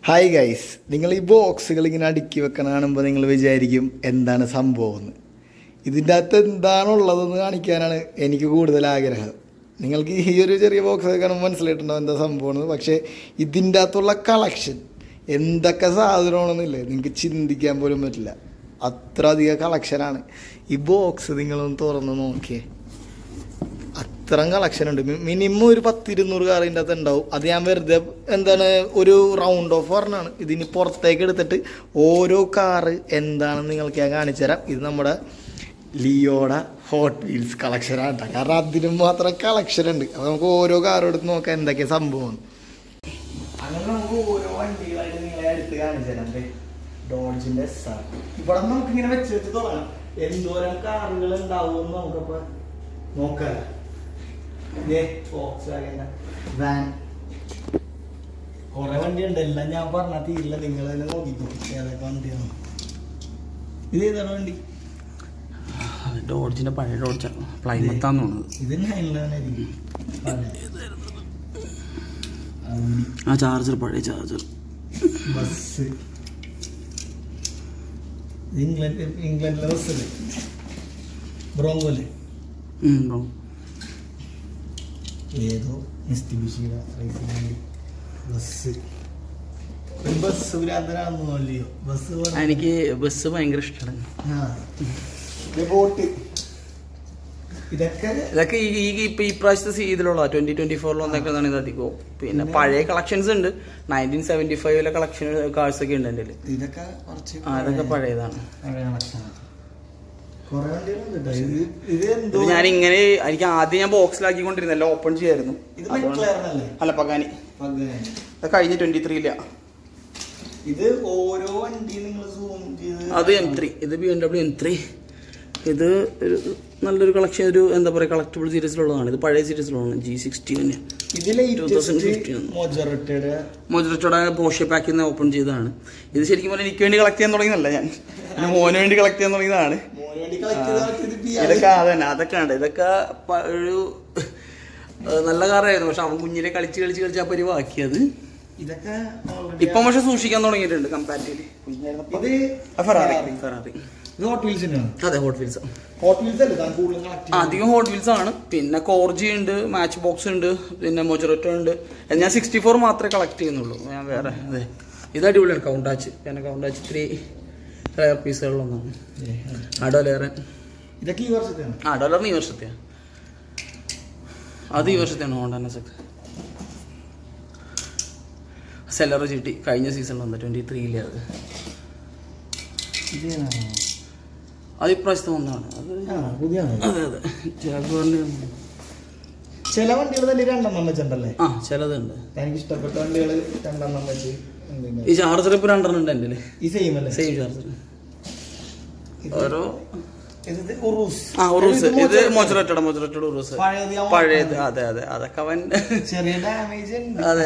Hi guys, നിങ്ങൾ ഈ ബോക്സുകൾ ഇങ്ങനെ അടുക്കി വെക്കണ കാണുമ്പോൾ നിങ്ങൾ വിചാരിക്കും എന്താണ് സംഭവം എന്ന്. ഇതിൻ്റെ അകത്ത് എന്താണുള്ളതെന്ന് കാണിക്കാനാണ് എനിക്ക് കൂടുതൽ ആഗ്രഹം. നിങ്ങൾക്ക് ഈ ഒരു ചെറിയ ബോക്സ് കാണുമ്പോൾ മനസ്സിലായിട്ടുണ്ടാവും എന്താ സംഭവമെന്ന്. പക്ഷേ ഇതിൻ്റെ അകത്തുള്ള കളക്ഷൻ എന്തൊക്കെ സാധനമാണെന്നില്ലേ നിങ്ങൾക്ക് ചിന്തിക്കാൻ പോലും പറ്റില്ല. അത്ര അധികം കളക്ഷനാണ്. ഈ ബോക്സ് നിങ്ങളൊന്ന് തുറന്ന് നോക്കിയേ, അത്രയും കളക്ഷൻ ഉണ്ട്. മിനിമം ഒരു 10-200 കാറിൻ്റെ അകത്ത് ഉണ്ടാവും. അത് ഞാൻ വെറുതെ ഒരു റൗണ്ട് ഓഫ് പറഞ്ഞാണ്. ഇതിന് പുറത്തേക്ക് എടുത്തിട്ട് ഓരോ കാറ് എന്താണെന്ന് നിങ്ങൾക്ക് ഞാൻ കാണിച്ചു തരാം. ഇത് നമ്മുടെ ലിയോയുടെ ഹോട്ട് വീൽസ് കളക്ഷനാണ് കേട്ടോ. കാരണം അതിന് മാത്രം കളക്ഷൻ ഉണ്ട്. അപ്പോൾ നമുക്ക് ഓരോ കാറും എടുത്ത് നോക്കാം എന്തൊക്കെയാണ് സംഭവം. അങ്ങനെ നമുക്ക് ഓരോ വണ്ടികളായിട്ട് നിങ്ങളെ എടുത്ത് കാണിച്ചു തരാം. ഡോഡ്ജിൻ്റെ SR ഇവിടെ നമുക്കിങ്ങനെ വെച്ച് തുടങ്ങാം. എന്തോരം കാറുകൾ ഉണ്ടാവുമെന്ന് നമുക്കപ്പോൾ നോക്കാം. വാൻ കുറെ വണ്ടിയുണ്ട്. എല്ലാം ഞാൻ പറഞ്ഞാൽ തീരില്ല, നിങ്ങൾ തന്നെ നോക്കിക്കോ ഏതൊക്കെ വണ്ടിയാണ്. ഇത് ഏതാണ് വണ്ടി? ഡോഡ്ജിന്റെ പഴയ ഡോഡ്ജാണ്, പ്ലൈമത്താന്ന് തോന്നുന്നത്. ഇത് 911 ആ ചാർജർ, പഴയ ചാർജർ. ബസ് ഇംഗ്ലണ്ടിലെ ബസ്സല്ലേ, ബ്രോങ്കോല്ലേ? ഏതോ മിസ്തിബിഷിയുടെ റേസിംഗ് ബസ്. ഒരു ബസ് ഭ്രാന്തനാണെന്നല്ലയോ ബസ്. എനിക്ക് ബസ് ഭയങ്കര ഇഷ്ടമാണ്. ബോട്ട് ഇതൊക്കെ ഈ പ്രാവശ്യത്തെ ഇതിലുള്ള 2024 വന്നേക്കുന്നതാണ് ഇത് അധികവും. പിന്നെ പഴയ കളക്ഷൻസ് ഉണ്ട്. 1975 കളക്ഷൻ കാഴ്സ് ഒക്കെ ഉണ്ട് എൻ്റെ. അതൊക്കെ പഴയതാണ്. ഞാനിങ്ങനെ എനിക്ക് ആദ്യം ഞാൻ ബോക്സിലാക്കിക്കൊണ്ടിരുന്നു, എല്ലാം ഓപ്പൺ ചെയ്യായിരുന്നു. അല്ല, പഗാനി. കഴിഞ്ഞ 23 ഇത് ഓരോ വണ്ടി നിങ്ങൾ സൂം ചെയ്ത്. അത് M3, ഇത് BMW M3. ഇത് ഒരു നല്ലൊരു കളക്ഷൻ, ഒരു എന്താ പറയുക കളക്റ്റബിൾ സീരീസിലുള്ളതാണ്. ഇത് പഴയ സീരീസിലുള്ളതാണ്. G60 തന്നെ. മൊജററ്റയുടെ പോഷെ പാക്കിൽ നിന്ന് ഓപ്പൺ ചെയ്തതാണ്. ഇത് ശരിക്കും പറഞ്ഞാൽ എനിക്ക് വേണ്ടി കളക്ട് ചെയ്യാൻ തുടങ്ങിയതല്ല, ഞാൻ മോന് വേണ്ടി കളക്ട് ചെയ്യാൻ തുടങ്ങിയതാണ്. ഇതൊക്കെ അതന്നെ, അതൊക്കെ ഉണ്ട്. ഇതൊക്കെ ഒരു നല്ല കാറായിരുന്നു. പക്ഷെ അവൻ കുഞ്ഞിലെ കളിച്ച് ആ പരിവാക്കിയത്. ഇപ്പൊ പക്ഷെ സൂക്ഷിക്കാൻ തുടങ്ങിയിട്ടുണ്ട് കമ്പാരിറ്റീവ്ലി. അതെ, ഹോട്ട് വീൽസ്. അധികം ഹോട്ട് വീൽസ് ആണ്. പിന്നെ കോർജി ഉണ്ട്, മാച്ച് ബോക്സ് ഉണ്ട്, പിന്നെ മൊജററ്റോ ഉണ്ട്. ഞാൻ 64 മാത്രമേ കളക്ട് ചെയ്യുന്നുള്ളൂ. ഞാൻ വേറെ അതെ, ഇത് അടിപൊളിയാണ്. കൗണ്ടാച്ച്, പിന്നെ കൗണ്ടാച്ച് 3 റയർ പീസുകളിലൊന്നാണ്. അഡോലേറൻ. ഇതൊക്കെ ഈ വർഷത്തെയാണ്. ഡോലറിന് ഈ വർഷത്തെയാണ്. അത് ഈ വർഷത്തെയാണ്. ഹോണ്ട NSX സെല്ലർ GT കഴിഞ്ഞ സീസണിൽ വന്നത് 23 അത് ഇപ്രാവശ്യത്തെ ഒന്നാണ്. അതെ അതെ, ചില വണ്ടികൾ തന്നെ 2 വെച്ചിട്ടുണ്ടല്ലേ? ചിലതുണ്ട്. എനിക്ക് ഇഷ്ടപ്പെട്ട വണ്ടികൾ 2 വെച്ച്. ഈ ചാർജർ ഇപ്പൊ 2 ഉണ്ട് എൻ്റെ. ഈ സെയിം അല്ലേ? Same charger. ഓരോ ഉറൂസ്. ഇത് മൊജററ്റയുടെ ഉറൂസ് പഴയത്. അതെ അതെ, അതൊക്കെ അവൻ ചെറിയ ഡാമേജ്. അതെ,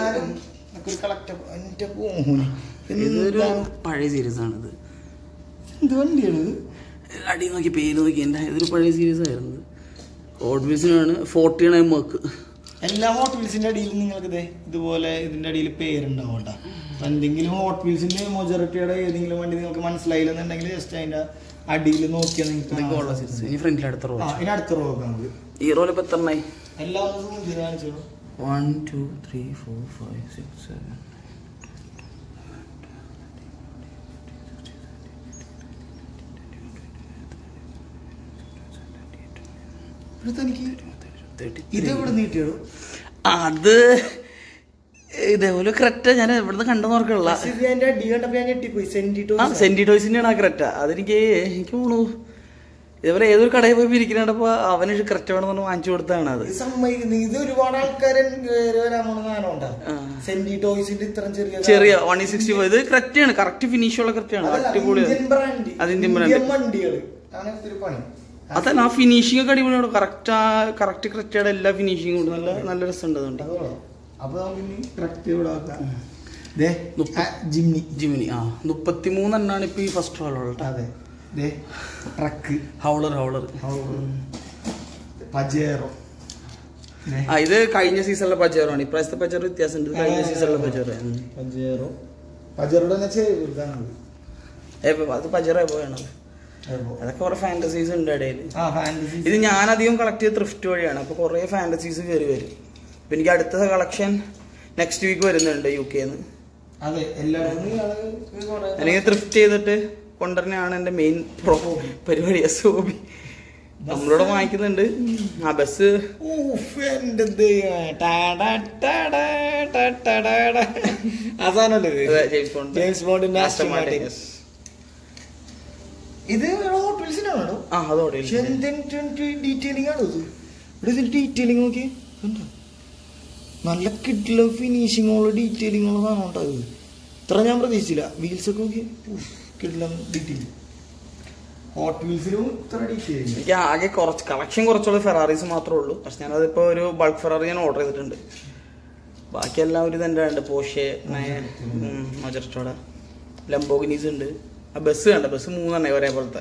ഇതൊരു പഴയ സീരീസ് ആണിത്. എന്ത് വണ്ടിയാണ്? അടി നോക്കി പേര് നോക്കി എൻ്റെ. ഇതൊരു പഴയ സീരീസ് ആയിരുന്നു. ഹോട്ട് വീൽസിനാണ് 49 മാർക്ക്. എല്ലാ ഹോട്ട് വീൽസിന്റെ അടിയിൽ നിങ്ങൾക്ക് ഇതുപോലെ ഇതിന്റെ അടിയിൽ പേരുണ്ടാവും കേട്ടോ. എന്തെങ്കിലും ഹോട്ട് വീൽസിന്റെ മൊജറിറ്റിയുടെ ഏതെങ്കിലും വണ്ടി നിങ്ങൾക്ക് മനസ്സിലായില്ലെന്നുണ്ടെങ്കിൽ ജസ്റ്റ് അതിന്റെ അടിയിൽ നോക്കിയാൽ നിങ്ങൾക്ക് ഇനി ഫ്രണ്ടിൽ അടുത്ത റോ. ഇനി അടുത്ത റോ നമുക്ക് ഈ റോയിൽ ഇപ്പൊ എത്രണ്ണായി? എല്ലാം കാണിച്ചോ. 1 2 3 4 5 6 7. ഇതെവിടെ നീട്ടിയോ? അത് ഇതേപോലെ ക്രെറ്റ ഞാൻ ഇവിടുന്ന് കണ്ടെന്ന് ഓർക്കുള്ള. സെന്റി ടോയ്സിന്റെയാണ് ആ ക്രെറ്റ. അതെനിക്ക് തോന്നുന്നു ഇതേപോലെ ഏതൊരു കടയിൽ പോയി പിരിക്കണപ്പോ അവന് ക്രെറ്റ വേണമെന്ന് പറഞ്ഞ് വാങ്ങിച്ചു കൊടുത്താണ്. അത് ഇത് ഒരുപാട് ആൾക്കാർ ചെറിയ 165. ഇത് ക്രെറ്റയാണ്, കറക്റ്റ് ഫിനിഷുള്ള ക്രെറ്റയാണ്. അടിപൊളിയാണ്. അത് ഇന്ത്യൻ ബ്രാൻഡ്. അതല്ല, ആ ഫിനിഷിംഗ് ഒക്കെ അടിപൊളിയാണ്. കറക്റ്റ് ക്രെറ്റയുടെ എല്ലാ ഫിനിഷിംഗും ഉണ്ട്. നല്ല രസമുണ്ട്. അതുകൊണ്ട് ജിമിനി 33 എണ്ണാണ് ഇപ്പൊ ഈ ഫസ്റ്റ് ഹോളുള്ളത്. Howler Pajero. ഇത് കഴിഞ്ഞ സീസണിലെ പജേറോ ആണ്. ഇപ്രാവശ്യത്തെ പജേറോ വ്യത്യാസമുണ്ട്. കഴിഞ്ഞ സീസണിലെ പജേറോ. പജറുടെ തന്നെ ചെയ്താണ് അത് പജറ പോയാണ്. അതൊക്കെ കുറെ ഫാന്റസീസ് ഉണ്ട് ഇടയിൽ. ഇത് ഞാൻ അധികം കളക്ട് ചെയ്ത് ത്രിഫ്റ്റ് വഴിയാണ്. അപ്പൊ കുറെ ഫാന്റസീസ് കയറി വരും. ഇപ്പൊ എനിക്ക് അടുത്ത കളക്ഷൻ നെക്സ്റ്റ് വീക്ക് വരുന്നുണ്ട് UK-ന്ന്. അല്ലെങ്കിൽ ത്രിഫ്റ്റ് ചെയ്തിട്ട് കൊണ്ടുവരുന്നതാണ് എന്റെ മെയിൻ പരിപാടി. ഹോബി നമ്മളോട് വാങ്ങിക്കുന്നുണ്ട്. ആ ബസ് ജെയിംസ് ബോണ്ടിന്റെ ഇത് ഹോട്ടൽസിനാണോ? ഡീറ്റെയിലിംഗ് ആണോ ഇത്? ഡീറ്റെയിലിംഗ് നോക്കി നല്ല കിഡിലെ ഫിനിഷിംഗ് ഉള്ള ഡീറ്റെയിലിംഗ് ഉള്ള സാധനം ഉണ്ടാകും. ഇത്ര ഞാൻ പ്രതീക്ഷിച്ചില്ല. വീൽസ് ഒക്കെ നോക്കി കിഡിലും ഡീറ്റെയിലിംഗ്. ഹോട്ട് വീൽസിലും ഇത്ര ഡീറ്റെയിലിംഗ്. എനിക്ക് ആകെ കുറച്ച് കളക്ഷൻ കുറച്ചുള്ള ഫെറാറീസ് മാത്രമേ ഉള്ളൂ. പക്ഷെ ഞാനതിപ്പോ ഒരു ബൾക്ക് ഫെറാറി ഞാൻ ഓർഡർ ചെയ്തിട്ടുണ്ട്. ബാക്കി എല്ലാവരും ഇതെൻ്റെ ഉണ്ട്. പോഷെ, മൊജററ്റോഡ, ലംബോഗിനീസ് ഉണ്ട്. ആ ബസ് കണ്ട ബസ് 3 ഒരേപോലത്തെ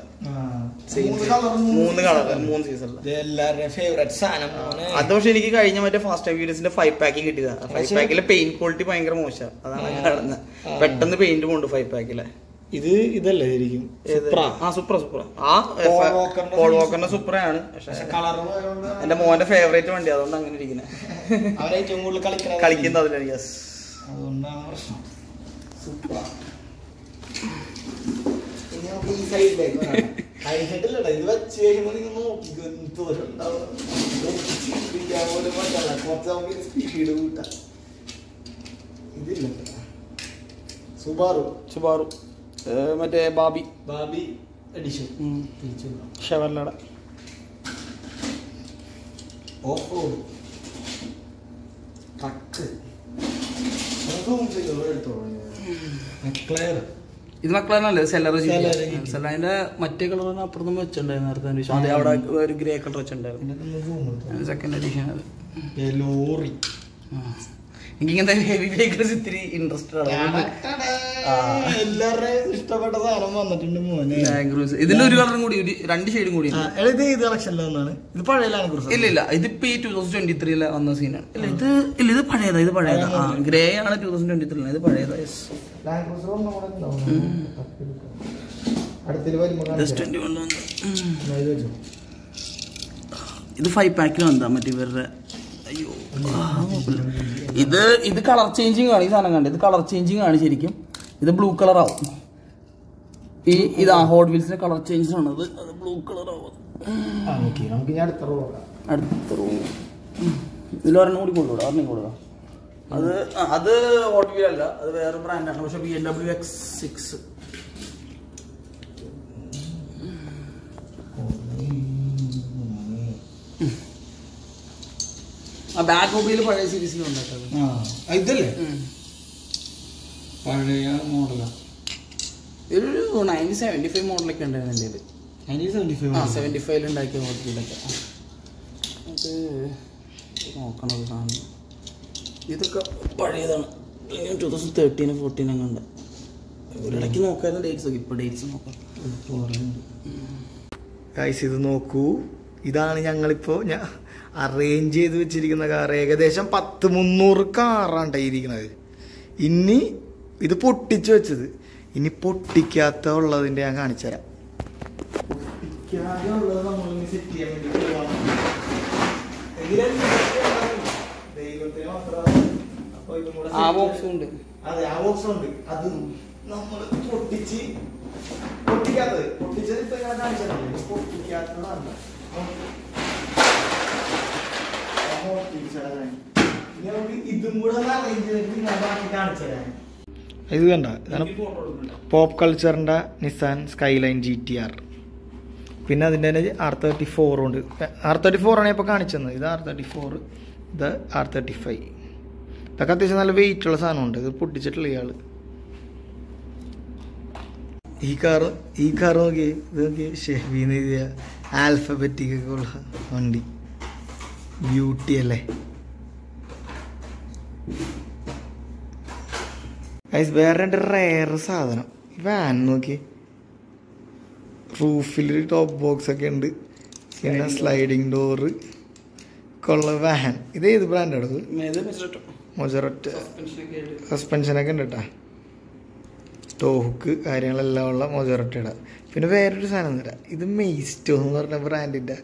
3 കളർ 3 സീസണില്. അത് പക്ഷെ എനിക്ക് കഴിഞ്ഞ മറ്റേ ഫാസ്റ്റ് ആൻഡ് ഫ്യൂരിയസിന്റെ 5 പാക്ക് കിട്ടിയതാണ്. 5 പാക്കിലെ പെയിന്റ് ക്വാളിറ്റി ഭയങ്കര മോശം. അതാണ് കാണുന്നത്. പെട്ടെന്ന് പെയിന്റ് പോണ്ട് 5 പാക്കിലെ. ഇത് ഇതല്ലേ ശരിക്കും സൂപ്പർ പോൾ വോക്കറിന്റെ സൂപ്പറാണ്. പക്ഷെ എന്റെ മോന്റെ ഫേവറേറ്റ് വണ്ടി, അതുകൊണ്ട് അങ്ങനെ ഇരിക്കുന്നത്. കളിക്കുന്നത് അതിലാണ്. യെസ്, ഈ സൈഡിലേക്ക് ഇത് വെച്ച് കഴിയുമ്പോൾ നിങ്ങൾ നോക്കിക്കോ. സ്പീഡ് കൂട്ടാം. ഇതില്ല സുബാറു മറ്റേ ബാബി എഡിഷൻ ഷെവർലയുടെ ഓഫ് റോഡ് ട്രക്ക്. ഇത് മക്കളല്ലേ സെല്ലറിന്റെ മറ്റേ കളർ അപ്പുറത്തും വെച്ചിട്ടുണ്ടായിരുന്നു നേരത്തെ. അതെ, അവിടെ ഒരു ഗ്രേ കളർ വെച്ചിട്ടുണ്ടായിരുന്നു. സെക്കൻഡ് എഡിഷൻ അത്. ലോറി. എനിക്കിങ്ങനത്തെ ഹെവി വെഹിക്കിൾസ് ഇത്തിരി ഇൻട്രസ്റ്റഡ് ആണ്. എല്ലാവരുടെയും ഇഷ്ടപ്പെട്ട സാധനം വന്നിട്ടുണ്ട് മോനെ. ഇതിന്റെ ഒരു കളറും കൂടി, 2 ഷെയ്ഡും കൂടി. ഇത് പഴയതാണ്. ഇല്ല, ഇതിപ്പോ ഈ 2023 വന്ന സീനാണ്. ഇത് പഴയതാ. ഗ്രേ ആണ് 2023. ഇത് പഴയതാ. ഇത് 5 പാക്കിൽ വന്നതാ മറ്റേ ഇവരുടെ. അയ്യോ, ഇത് കളർ ചേഞ്ചിങ് ആണ്. ഈ സാധനം കണ്ടത് ഇത് കളർ ചേഞ്ചിങ് ആണ് ശരിക്കും. ഇത് ബ്ലൂ കളർ ആവും. ഇതാ ഹോട്ട് വീൽസിന്റെ കളർ ചേഞ്ച് ആണ്. അത് ബ്ലൂ കളർ ആവും. അടുത്ത റൂ ഇതിലൊരെണ്ണം കൂടി കൊടുക്കാം. അത് ഹോട്ട് വീൽ അല്ല, അത് വേറെ ബ്രാൻഡാണ്. പക്ഷെ BMW X6. ആ ബാക്ക് മൊബൈൽ പഴയ സീരീസിൽ ഉണ്ടാക്കുന്നത്. ഇതല്ലേ പഴയ മോഡലാ. ഒരു 1975 മോഡലൊക്കെ ഉണ്ടായിരുന്നു എൻ്റെ കയ്യിൽ. 75 ഉണ്ടാക്കിയ മോഡലൊക്കെ. അത് നോക്കണത് കാണുന്നു. ഇതൊക്കെ പഴയതാണ്. 2013 14 അങ്ങണ്ട്. ഒരിടയ്ക്ക് നോക്കായിരുന്നു ഡേറ്റ്സ് ഒക്കെ. ഇപ്പോൾ ഡേറ്റ്സ് നോക്കാം. ഇത് നോക്കൂ. ഇതാണ് ഞങ്ങളിപ്പോൾ അറേഞ്ച് ചെയ്ത് വെച്ചിരിക്കുന്ന കാർ. ഏകദേശം 10-300 കാറാണ് ഇരിക്കുന്നത്. ഇനി ഇത് പൊട്ടിച്ച് വെച്ചത്. ഇനി പൊട്ടിക്കാത്ത ഉള്ളതിൻ്റെ ഞാൻ കാണിച്ചു തരാം. പൊട്ടിക്കാതെ ഉള്ളത് നമ്മളിനി സെറ്റ് ചെയ്യാൻ വേണ്ടി പോവാണ്. ആ ബോക്സും ഉണ്ട്. അതെ, ആ ബോക്സും ഉണ്ട്. അത് നമ്മൾ പൊട്ടിച്ചത് ഇപ്പൊ ഞാൻ കാണിച്ചതല്ലേ. പൊട്ടിക്കാത്തതാണ്. ഇതും കൂടെ അറേഞ്ച് ചെയ്തിട്ട് ഞാൻ ബാക്കി കാണിച്ചു തരാം. ഇത് കണ്ട, ഇതാണ് പോപ്പ് കൾച്ചറിൻ്റെ നിസാൻ സ്കൈലൈൻ GTR. പിന്നെ അതിൻ്റെ തന്നെ R34 ഉണ്ട്. R34 ആണ് ഇപ്പോൾ കാണിച്ചത്. ഇത് R34, ഇത് R35. ഇതൊക്കെ അത്യാവശ്യം നല്ല വെയിറ്റുള്ള സാധനമുണ്ട്. ഇത് പൊട്ടിച്ചിട്ടുള്ള ഇയാൾ. ഈ കാർ നോക്കിയേ. ഇത് നോക്കിയേ, ഷെഫീന്ന് എഴുതിയ ആൽഫബറ്റിക് ഒക്കെ ഉള്ള വണ്ടി. ബ്യൂട്ടി അല്ലേ. വേറെ 2 റയർ സാധനം. വാൻ നോക്കി, റൂഫിൽ ടോപ്പ് ബോക്സ് ഒക്കെ ഉണ്ട്. പിന്നെ സ്ലൈഡിങ് ഡോറ് കൊള്ള വാൻ. ഇത് ഏത് ബ്രാൻഡാണ്? മൊജററ്റ്. സസ്പെൻഷനൊക്കെ ഉണ്ട് കേട്ടാ. ടോ ഹുക്ക് കാര്യങ്ങളെല്ലാം ഉള്ള മൊജറട്ടയുടെ. പിന്നെ വേറൊരു സാധനം തരാം. ഇത് മെയ്സ്റ്റോ എന്ന് പറഞ്ഞ ബ്രാൻഡിൻ്റെ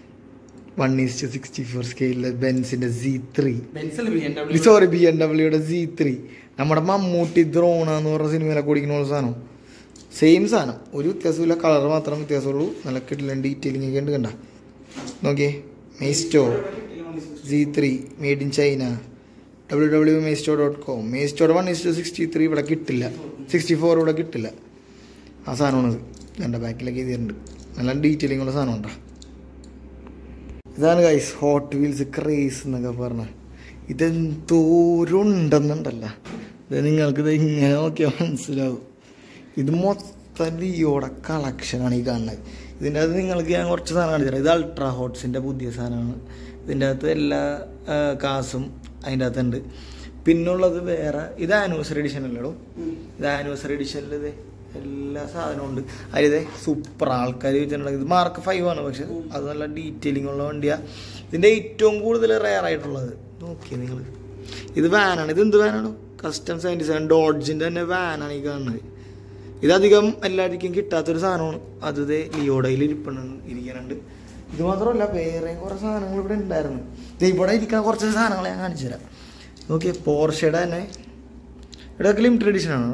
1:64 സ്കെയിലിലെ ബെൻസിൻ്റെ Z3, സോറി BMW Z3. നമ്മുടെ മമ്മൂട്ടി ദ്രോണ എന്ന് പറഞ്ഞ സിനിമയിലൊക്കെ ഓടിക്കുന്ന സാധനം. സെയിം സാധനം, ഒരു വ്യത്യാസമില്ല, കളർ മാത്രം വ്യത്യാസമുള്ളൂ. നല്ല കിട്ടില്ല, ഡീറ്റെയിലിംഗ് ഒക്കെ ഉണ്ട്. കണ്ട നോക്കിയേ, Maisto Z3 made in China. www.meisto.com. മെയ്സ്റ്റോയുടെ 1:63 ഇവിടെ കിട്ടില്ല, 64 ഇവിടെ കിട്ടില്ല. ആ സാധനമാണത്. എൻ്റെ ബാക്കിലൊക്കെ എഴുതിയിട്ടുണ്ട്. നല്ല ഡീറ്റെയിലിംഗ് ഉള്ള സാധനം ഉണ്ടോ. ഇതാണ് ഗൈസ് ഹോട്ട് വീൽസ് ക്രേസ് എന്നൊക്കെ പറഞ്ഞാൽ. ഇതെന്തോരുണ്ടെന്നുണ്ടല്ല, ഇത് നിങ്ങൾക്കിത് ഇങ്ങനെ നോക്കിയാൽ മനസ്സിലാവും. ഇത് മൊത്തം ലിയോയുടെ കളക്ഷനാണ് ഈ കാണുന്നത്. ഇതിൻ്റെ അകത്ത് നിങ്ങൾക്ക് ഞാൻ കുറച്ച് സാധനം കാണിച്ചു തരാം. ഇത് അൾട്രാ ഹോട്ട്സിൻ്റെ പുതിയ സാധനമാണ്. ഇതിൻ്റെ അകത്ത് എല്ലാ കാസും അതിൻ്റെ അകത്തുണ്ട്. പിന്നുള്ളത് വേറെ, ഇത് ആനിവേഴ്സറി എഡിഷൻ അല്ലടോ. ഇത് ആനിവേഴ്സറി എഡിഷനിൽ ഇത് എല്ലാ സാധനവും ഉണ്ട്. അതിലിത് സൂപ്പർ ആൾക്കാർ ചോദിച്ചിട്ടുണ്ടെങ്കിൽ ഇത് Mark 5 ആണ്, പക്ഷെ അത് നല്ല ഡീറ്റെയിലിംഗ് ഉള്ള വണ്ടിയാണ്. ഇതിൻ്റെ ഏറ്റവും കൂടുതൽ റെയർ ആയിട്ടുള്ളത് നോക്കിയേ നിങ്ങൾ. ഇത് വാനാണ്. ഇത് എന്ത് വാനാണോ? കസ്റ്റം 77 ഡോഡ്ജിൻ്റെ തന്നെ വാനാണ് ഈ കാണുന്നത്. ഇതധികം എല്ലാവർക്കും കിട്ടാത്തൊരു സാധനമാണ്. അത് ലിയോഡയിൽ ഇരിക്കുന്നുണ്ട്. ഇത് മാത്രമല്ല വേറെ കുറേ സാധനങ്ങൾ ഇവിടെ ഉണ്ടായിരുന്നു. ഇവിടെ ഇരിക്കാൻ കുറച്ച് സാധനങ്ങൾ ഞാൻ കാണിച്ചു തരാം. നോക്കിയേ, പോർഷയുടെ തന്നെ ഇവിടെയൊക്കെ ലിമിറ്റഡ് എഡിഷൻ ആണ്.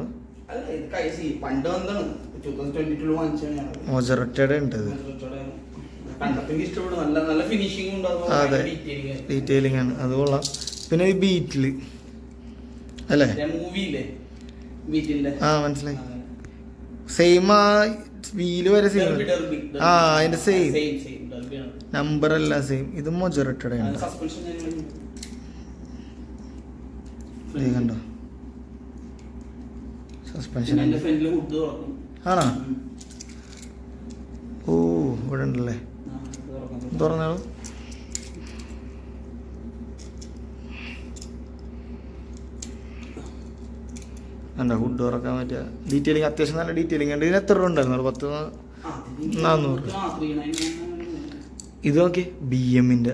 മൊജറട്ടയുടെ ഉണ്ട്. അതെ, ഡീറ്റെയിലിംഗ് ആണ്, അത് കൊള്ളാം. പിന്നെ ഈ ബീറ്റിൽ അല്ലേ, ആ മനസ്സിലായി. സെയിം ആ വീല് വരെ സെയിം. ആ അതിന്റെ സെയിം നമ്പർ എല്ലാം സെയിം. ഇത് മൊജറട്ടയുടെ ഉണ്ട്. കണ്ടോ സസ്പെൻഷൻ ആണോ? ഓ ഇവിടെ ഉണ്ടല്ലേ, തുറന്നാളൂ. കണ്ടോ ഹുഡ് തുറക്കാൻ പറ്റുക. ഡീറ്റെയിലിംഗ് അത്യാവശ്യം നല്ല ഡീറ്റെയിലിംഗ് ഉണ്ട്. ഇതിന് എത്ര രൂപ ഉണ്ടായിരുന്നു? 10,400. ഇത് നോക്കി BMന്റെ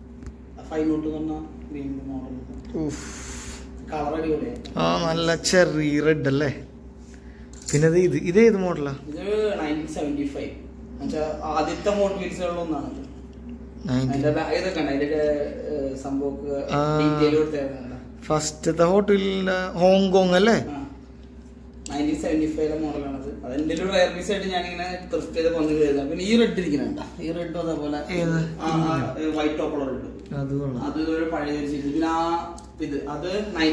ആ നല്ല ചെറിയ റെഡ് അല്ലേ. പിന്നെ ഇത് ഏത് മോഡലാ? ആദ്യത്തെ ഫസ്റ്റത്തെ ഹോട്ടലിന്റെ ഹോങ്കോങ് അല്ലേ? 1975 മോഡലാണത്. അതെന്റെ ഒരു റയർ പീസ് ആയിട്ട് ഞാനിങ്ങനെ ത്രിഫ്റ്റ് ചെയ്ത് വന്നു കയറുക. പിന്നെ ഈ റെഡ് ഇരിക്കുന്നുണ്ട, ഈ റെഡ് അതേപോലെ വൈറ്റ് ടോപ്പുള്ള റെഡ്, അത് ഒരു പഴയ പിന്നെ ആ ഇത് അത്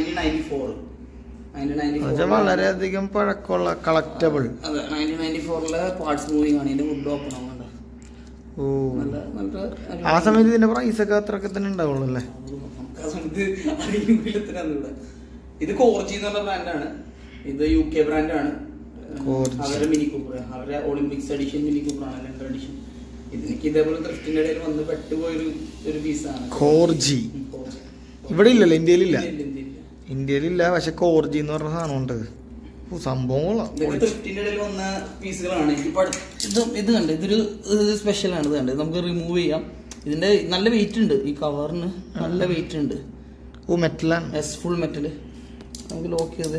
1994 വളരെയധികം പഴക്കമുള്ള കളക്റ്റബിൾ. അതെ, 1994 പാർട്സ് മൂവിങ് ആണ്. ഇതിന്റെ വുഡ് ഓപ്പൺ ആവുന്നുണ്ട്. ഓ, ആ സമയത്ത് ഇതിന്റെ പ്രൈസ് ഒക്കെ അത്രയൊക്കെ തന്നെ ഉണ്ടാവുള്ളൂ അല്ലേ? ഇത് കോർജി എന്ന് പറഞ്ഞ ബ്രാൻഡാണ്. ഇത് UK ബ്രാൻഡാണ്. അവരുടെ മിനി കൂപ്പർ, അവരുടെ ഒളിമ്പിക്സ് എഡിഷൻ മിനി കൂപ്പർ ആണ്, ലണ്ടൻ എഡിഷൻ. ഇതിനൊക്കെ ഇതേപോലെ ത്രിഫ്റ്റിന്റെ ഇടയിൽ വന്ന് പെട്ടുപോയൊരു പീസാണ് കോർജി. ഇവിടെ ഇല്ലല്ലോ, ഇന്ത്യയിലില്ല. ഇന്ത്യയിലില്ല, പക്ഷെ കോർജി എന്ന് പറഞ്ഞ സാധനം ഉണ്ട്. സംഭവം ത്രിഫ്റ്റിന്റെ ഇടയിൽ വന്ന പീസുകളാണ്. ഇത് കണ്ട് ഇതൊരു സ്പെഷ്യലാണ്. ഇത് കണ്ട് നമുക്ക് റിമൂവ് ചെയ്യാം. ഇതിന്റെ നല്ല വെയിറ്റ് ഉണ്ട്, ഈ കവറിന് നല്ല വെയിറ്റ് ഉണ്ട്. ഓ, മെറ്റലാണ്. Yes, full metal. നമുക്ക് ലോക്ക് ചെയ്ത്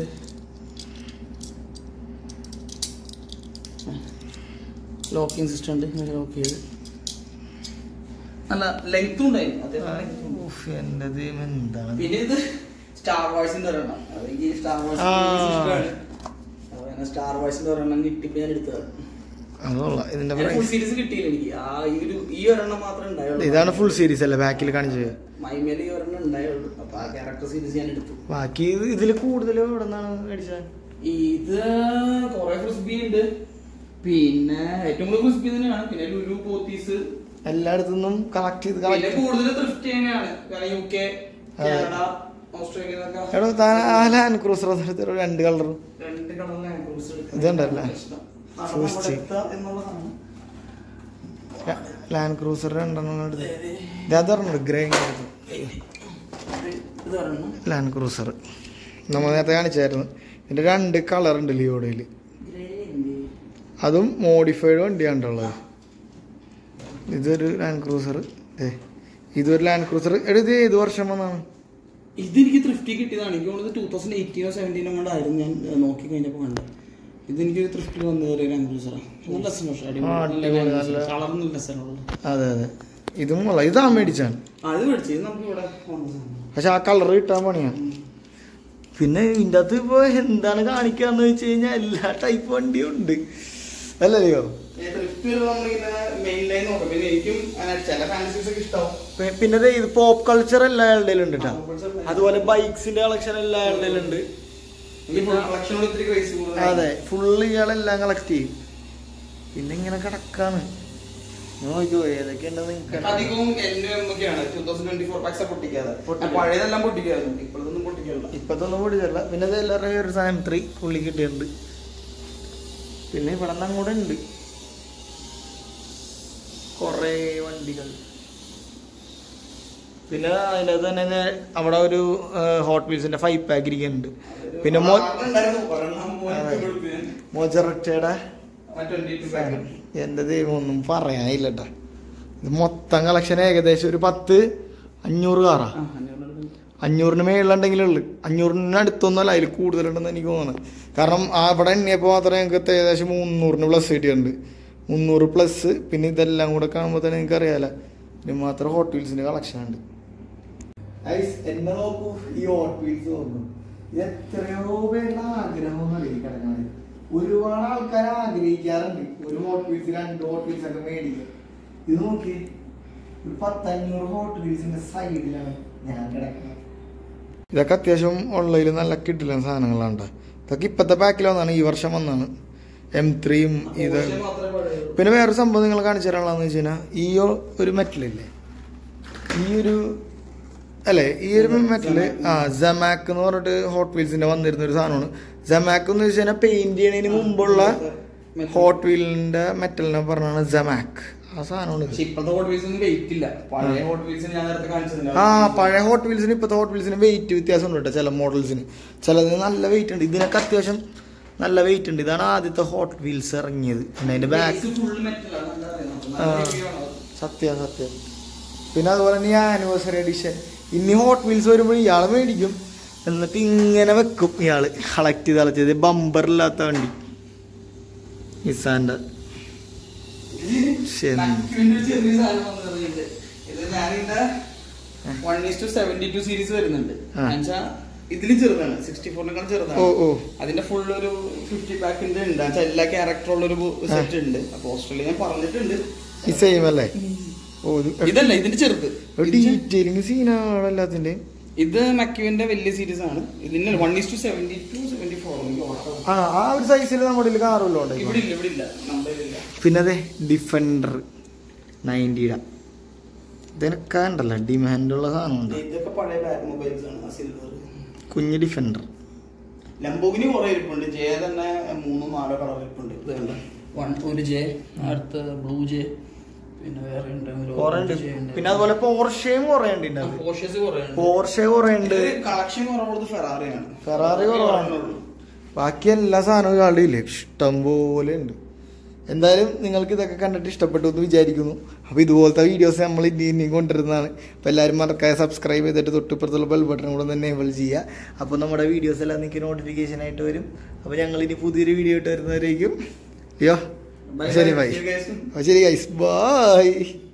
ലോക്കിംഗ് സിസ്റ്റം ഉണ്ട്. ലോക്ക് ചെയ്ത് നല്ല ലെങ്ത്തും ഉണ്ടായിരുന്നു. പിന്നെ ഇത് സ്റ്റാർ വാഴ്സിന്റെ ഒരെണ്ണം, സ്റ്റാർ വാഴ്സിന്റെ ഒരെണ്ണം കിട്ടിയപ്പോ ഞാൻ എടുത്തതാണ്. ഫുൾ സീരീസ് കിട്ടിയില്ല എനിക്ക്. ഈ ഒരെണ്ണം മാത്രമേ ഉണ്ടായുള്ളൂ. ഇതാണ് ഫുൾ സീരീസ് അല്ലേ ബാക്കിൽ കാണിച്ചത്? മൈമേൽ ഈ ഒരെണ്ണം ഉണ്ടായുള്ളൂ. അപ്പൊ ആ ക്യാരക്ടർ സീരീസ് ഞാൻ എടുത്തു. ബാക്കി ഇതിൽ കൂടുതൽ എവിടെ നിന്നാണ് മേടിച്ചത്? ഇത് കൊറേ ഫ്രിസ്ബി ഉണ്ട്. പിന്നെ ഏറ്റവും കൂടുതൽ ഫ്രിസ്ബി തന്നെയാണ്. പിന്നെ ലുലു, പോത്തീസ് എല്ലായിടത്തുനിന്നും കളക്ട് ചെയ്ത് കൂടുതൽ ത്രിഫ്റ്റ് തന്നെയാണ്. കാരണം UK, Canada, Australia Land Cruiser രണ്ട് കളറും ഇതുണ്ടല്ലേ? ലാൻഡ് ക്രൂസർ രണ്ടെണ്ണം എടുത്ത് ഇതറിഞ്ഞു. ഗ്രേ ലാൻഡ് ക്രൂസർ നമ്മൾ നേരത്തെ കാണിച്ചായിരുന്നു. ഇതിന്റെ 2 കളർ ഉണ്ട് ലിയോഡയിൽ. അതും മോഡിഫൈഡ് വണ്ടിയാണുള്ളത്. ഇതൊരു ലാൻഡ് ക്രൂസർ, ഇതൊരു ലാൻഡ് ക്രൂസർ. ഇത് ഏത് വർഷം വന്നാണ്? ഇതെനിക്ക് ത്രിഫ്റ്റി കിട്ടിയതാണ്. എനിക്ക് തോന്നുന്നത് 2018 or 2017 കൊണ്ടായിരുന്നു ഞാൻ നോക്കി കഴിഞ്ഞപ്പോൾ കണ്ടത്. ഇതെനിക്കൊരു തൃപ്തി വന്നു കയറിയ ലാംഗ്വേജറാണ്. നല്ല രസം, പക്ഷേ കളർന്ന് രസമുള്ളത്. അതെ അതെ, ഇതും ഇതാ മേടിച്ചാണ്. അത് മേടിച്ചു, ഇത് നമുക്ക് ഇവിടെ പക്ഷെ ആ കളർ കിട്ടാൻ പണിയാണ്. പിന്നെ ഇതിൻ്റെ അകത്ത് ഇപ്പോൾ എന്താണ് കാണിക്കാന്ന് വെച്ച് കഴിഞ്ഞാൽ എല്ലാ ടൈപ്പ് വണ്ടിയും ഉണ്ട് അല്ലല്ലോ. പിന്നെ ഇത് പോപ്പ് കൾച്ചർ എല്ലാവരുടെ ഉണ്ട് കേട്ടോ. അതുപോലെ ബൈക്സിന്റെ കളക്ഷൻ എല്ലാവരുടെ ഉണ്ട്. അതെ, ഫുള്ള് ഇയാളെല്ലാം കളക്ട് ചെയ്യും. പിന്നെ ഇങ്ങനെ കിടക്കാണ്, നോക്കിയോ ഏതൊക്കെ ഉണ്ടെന്ന് നിങ്ങൾക്ക്. ഇപ്പത്തൊന്നും പൊട്ടിച്ചല്ല. പിന്നെ എല്ലാവരുടെയും ഒരു സാധനം 3 പുള്ളി കിട്ടിയിട്ടുണ്ട്. പിന്നെ ഇവിടെ നിന്ന് അങ്ങോട്ട് ഉണ്ട് കുറേ വണ്ടികൾ. പിന്നെ അതിനകത്ത് തന്നെ അവിടെ ഒരു ഹോട്ട് വീൽസിന്റെ 5 പാക്ക് ഇരിക്കുന്നുണ്ട്. പിന്നെ മൊജററ്റയുടെ എന്റെ ദൈവം ഒന്നും പറയാനില്ല കേട്ടാ. ഇത് മൊത്തം കളക്ഷൻ ഏകദേശം ഒരു 500 കാറാ. 500-ന് മേളിലുണ്ടെങ്കിലുള്ളു. 500-ന് അടുത്തൊന്നുമല്ല, അതിൽ കൂടുതലുണ്ടെന്ന് എനിക്ക് തോന്നുന്നത്. കാരണം അവിടെ എണ്ണിയപ്പോൾ മാത്രമേ ഞങ്ങൾക്ക് ഏകദേശം 300-ന് പ്ലസ് കിട്ടിയിട്ടുണ്ട്. 300 പ്ലസ്. പിന്നെ ഇതെല്ലാം കൂടെ കാണുമ്പോൾ തന്നെ നിങ്ങൾക്ക് അറിയാലോ, ഇതിന് മാത്രം ഹോട്ട് വീൽസിന്റെ കളക്ഷൻ ഉണ്ട്. എന്നെ നോക്കൂ, ഈ ഹോട്ട് വീൽസ് നോക്കൂ. ഇത് എത്രയോ പേരുടെ ആഗ്രഹം കിടക്കാൻ. ഒരുപാട് ആൾക്കാർ ആഗ്രഹിക്കാറുണ്ട് ഒരു ഹോട്ട് വീൽസ്, 2 ഹോട്ട് വീൽസ് ഒക്കെ മേടിക്കുക. ഇത് നോക്കി, ഒരു 10-500 ഹോട്ട് വീൽസിന്റെ സൈഡിലാണ് ഞാൻ കിടക്കുന്നത്. ഇതൊക്കെ അത്യാവശ്യം ഉള്ളതിൽ നല്ല കിട്ടില്ല സാധനങ്ങളാണ്. ഇതൊക്കെ ഇപ്പത്തെ പാക്കിൽ വന്നാണ്, ഈ വർഷം വന്നാണ് M3യും ഇത്. പിന്നെ വേറെ സംഭവം നിങ്ങൾ കാണിച്ചു തരാനുള്ളതെന്ന് വെച്ച് കഴിഞ്ഞാൽ, ഈ ഒരു മെറ്റലില്ലേ, ഈ ഒരു മെറ്റല് ജമാക്ക് എന്ന് പറഞ്ഞിട്ട് ഹോട്ട് വീൽസിന്റെ വന്നിരുന്ന ഒരു സാധനമാണ്. ജമാക്ക് എന്ന് വെച്ച് കഴിഞ്ഞാൽ പെയിന്റ് ചെയ്യണതിന് മുമ്പുള്ള ഹോട്ട് വീലിന്റെ മെറ്റലിനെ പറഞ്ഞാണ് ജമാക്ക്. ആ സാധനമാണ്. പഴയ ഹോട്ട് വീൽസിന് ഇപ്പത്തെ ഹോട്ട് വീൽസിന് വെയിറ്റ് വ്യത്യാസം ഉണ്ട് കേട്ടോ. ചില മോഡൽസിന് ചിലതിന് നല്ല വെയിറ്റ് ഉണ്ട്. ഇതിനൊക്കെ അത്യാവശ്യം നല്ല വെയിറ്റ് ഉണ്ട്. ഇതാണ് ആദ്യത്തെ ഹോട്ട് വീൽസ് ഇറങ്ങിയത്. പിന്നെ അതിന്റെ ബാക്ക് സത്യം. പിന്നെ അതുപോലെ തന്നെ ഈ ആനിവേഴ്സറി എഡിഷൻ. ഇനി ഹോട്ട് വീൽസ് വരുമ്പോൾ ഇയാളെ മേടിക്കും, എന്നിട്ട് ഇങ്ങനെ വെക്കും ഇയാള് കളക്ട് ചെയ്ത് ബമ്പറില്ലാത്ത വണ്ടി നിസാന്റെ. ഇതില് ചെറുതാണ്, 64-നെക്കാൾ ചെറുതാണ്. അതിന്റെ ഫുൾ ഒരു 50 പാക്കിന്റെ ഉണ്ട്. എല്ലാ ക്യാരക്ടർ ഉള്ള ഒരു സെറ്റ് ഉണ്ട്. അപ്പൊ ഓസ്ട്രേലിയ ഞാൻ പറഞ്ഞിട്ടുണ്ട്. ഇതല്ല, ഇതിന്റെ ചെറുത്. ഡീറ്റെയിലിംഗ് സീനാണ് എല്ലാത്തിന്റെ. ഇത് മക്യുവിന്റെ വലിയ സീരീസ് ആണ്. ഇതിന്റെ 1:72, 74 ആ ഒരു സൈസിൽ നമ്മുടെ കാറുമല്ലോ. പിന്നെ അതെ ഡിഫൻഡർ 90-യുടെ ഇതിനൊക്കെ ഉണ്ടല്ലോ, ഡിമാൻഡുള്ള സാധനമുണ്ട്. ഇതൊക്കെ പഴയ മൊബൈൽസ് ആണ്. സിൽവർ കുഞ്ഞ് ഡിഫൻഡർ. ലംബോഗിനി കുറെ ഇരിപ്പുണ്ട്. ജെ തന്നെ 3-4 കളർ ഇരിപ്പുണ്ട്. ഒരു ജെ, അടുത്ത ബ്ലൂ ജെ, പിന്നെ വേറെ പിന്നെ അതുപോലെ പോർഷയും കുറെ ഉണ്ട്. പോർഷെ കുറെ ഉണ്ട്. കളക്ഷൻ കുറവുള്ളത് ഫെറാറിയാണ്. ഫെറാറി കുറവാണ്. ബാക്കി എല്ലാ സാധനവും ആളുടെ ഇല്ലേ, ഇഷ്ടം പോലെ ഉണ്ട്. എന്തായാലും നിങ്ങൾക്ക് ഇതൊക്കെ കണ്ടിട്ട് ഇഷ്ടപ്പെട്ടു എന്ന് വിചാരിക്കുന്നു. അപ്പോൾ ഇതുപോലത്തെ വീഡിയോസ് നമ്മൾ ഇനിയും കൊണ്ടുവരുന്നതാണ്. അപ്പോൾ എല്ലാവരും മറക്കാതെ സബ്സ്ക്രൈബ് ചെയ്തിട്ട് തൊട്ടിപ്പുറത്തുള്ള ബെൽ ബട്ടൺ കൂടെ തന്നെ എനേബിൾ ചെയ്യുക. അപ്പോൾ നമ്മുടെ വീഡിയോസ് എല്ലാം നിങ്ങൾക്ക് നോട്ടിഫിക്കേഷൻ ആയിട്ട് വരും. അപ്പോൾ ഞങ്ങൾ ഇനി പുതിയൊരു വീഡിയോ ഇട്ട് വരുന്നവരേക്കും ശരി ബൈ. ശരി ഗൈസ്, ബൈ.